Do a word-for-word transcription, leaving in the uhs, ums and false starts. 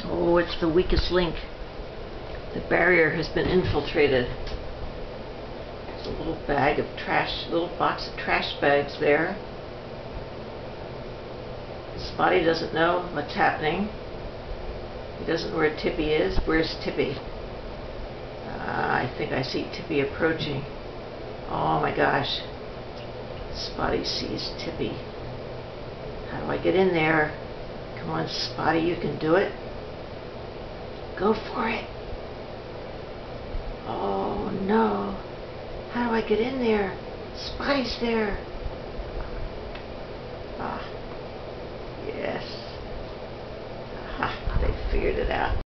Oh, it's the weakest link. The barrier has been infiltrated. There's a little bag of trash, little box of trash bags there. Spotty doesn't know what's happening. He doesn't know where Tippy is. Where's Tippy? Uh, I think I see Tippy approaching. Oh my gosh. Spotty sees Tippy. How do I get in there? Come on, Spotty, you can do it. Go for it. Oh no. How do I get in there? Spotty's there. Ah. Yes. Aha, they figured it out.